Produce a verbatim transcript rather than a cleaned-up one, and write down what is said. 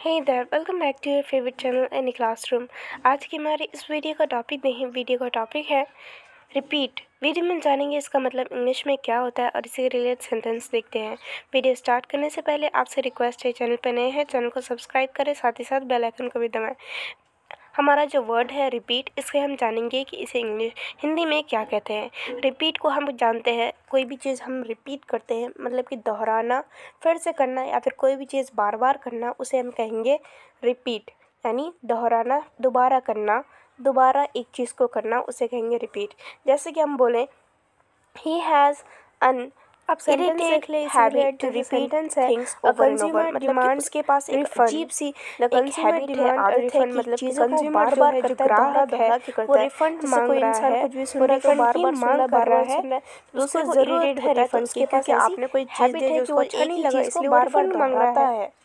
Hey there, welcome back to your favourite channel any classroom. आज की हमारी इस वीडियो का टॉपिक नहीं वीडियो का टॉपिक है रिपीट। वीडियो में जानेंगे इसका मतलब इंग्लिश में क्या होता है और इसी रिलेटेड सेंटेंस देखते हैं। वीडियो स्टार्ट करने से पहले आपसे रिक्वेस्ट है, चैनल पर नए हैं चैनल को सब्सक्राइब करें, साथ ही साथ बेल आइकन को भी दबाएं। हमारा जो वर्ड है रिपीट, इसके हम जानेंगे कि इसे इंग्लिश हिंदी में क्या कहते हैं। रिपीट को हम जानते हैं, कोई भी चीज़ हम रिपीट करते हैं मतलब कि दोहराना, फिर से करना या फिर कोई भी चीज़ बार बार करना, उसे हम कहेंगे रिपीट। यानी दोहराना, दोबारा करना, दोबारा एक चीज़ को करना, उसे कहेंगे रिपीट। जैसे कि हम बोलें ही हैज़ अन अब सेंटेंस देख ले, habit to repeat things over and over, मतलब कि उसके पास एक अजीब सी एक हैबिट है, आदत है कि चीज़ों को बार बार करता है, ग्राहक है वो रिफंड मांग रहा है, कुछ भी सुन रहा है तो बार बार मांग कर रहा है, उसको ज़रूरत है रिफंड की, क्योंकि आपने कोई चीज़ दी जो उसको अच्छा नहीं लगा इसलिए बार बार मांग रहा है।